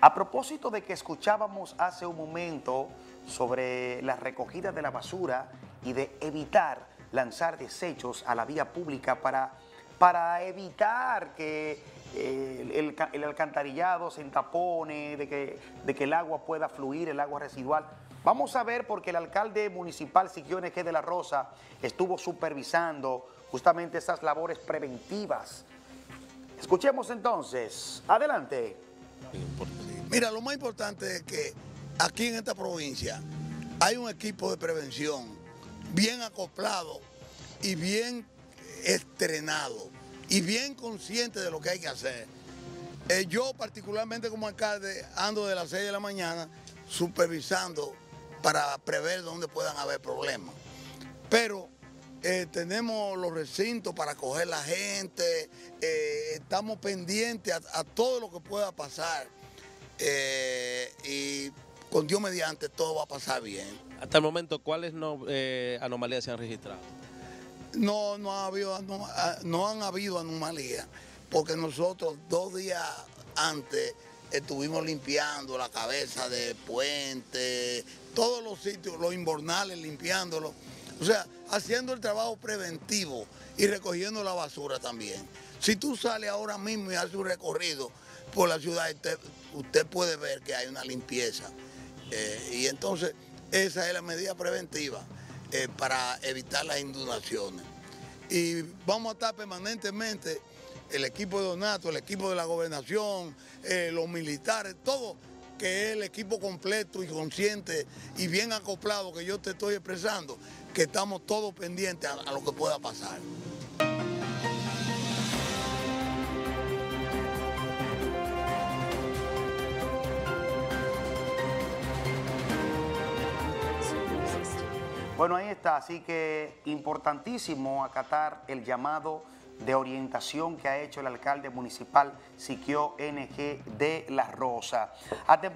A propósito de que escuchábamos hace un momento sobre la recogida de la basura y de evitar lanzar desechos a la vía pública para evitar que el alcantarillado se entapone, de que el agua pueda fluir, el agua residual. Vamos a ver, porque el alcalde municipal Siquio N.G. de la Rosa estuvo supervisando justamente esas labores preventivas. Escuchemos entonces. Adelante. Mira, lo más importante es que aquí en esta provincia hay un equipo de prevención bien acoplado y bien estrenado y bien consciente de lo que hay que hacer. Yo particularmente como alcalde ando de las 6 de la mañana supervisando para prever dónde puedan haber problemas. Pero tenemos los recintos para acoger la gente, estamos pendientes a todo lo que pueda pasar y con Dios mediante todo va a pasar bien. Hasta el momento, ¿cuáles anomalías se han registrado? No han habido anomalías, porque nosotros 2 días antes estuvimos limpiando la cabeza de puente, todos los sitios, los invernales limpiándolos, o sea, haciendo el trabajo preventivo y recogiendo la basura también. Si tú sales ahora mismo y haces un recorrido por la ciudad, usted puede ver que hay una limpieza. Y entonces esa es la medida preventiva para evitar las inundaciones. Y vamos a estar permanentemente, el equipo de Donato, el equipo de la gobernación, los militares, todo, que es el equipo completo y consciente y bien acoplado que yo te estoy expresando, que estamos todos pendientes a lo que pueda pasar. Bueno, ahí está, así que importantísimo acatar el llamado de orientación que ha hecho el alcalde municipal Siquio N.G. de la Rosa.